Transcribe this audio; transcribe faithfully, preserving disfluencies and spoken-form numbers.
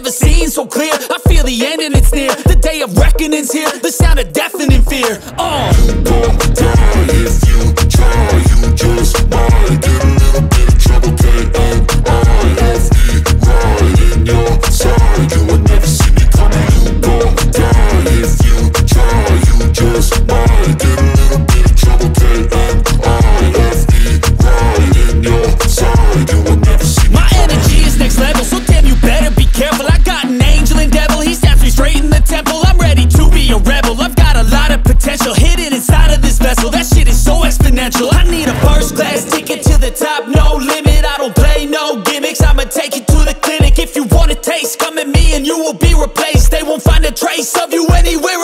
never seen so clear. I feel the end and it's near. The day of reckoning's here. The sound of deafening fear. Oh, you gon' die if you try. You just might get a little bit of trouble. K N I F E, right in your side. You will never see me coming. You gon' die if you try. You just might get a little bit of trouble. K N I F E, right in your side. You will never see me my coming. energy is next level, so damn you better be careful. I got an angel and devil, he stabs me straight in the temple. I'm ready to be a rebel, I've got a lot of potential hidden inside of this vessel. That shit is so exponential. I need a first class ticket to the top, no limit. I don't play no gimmicks, I'ma take you to the clinic. If you want a taste, come at me and you will be replaced. They won't find a trace of you anywhere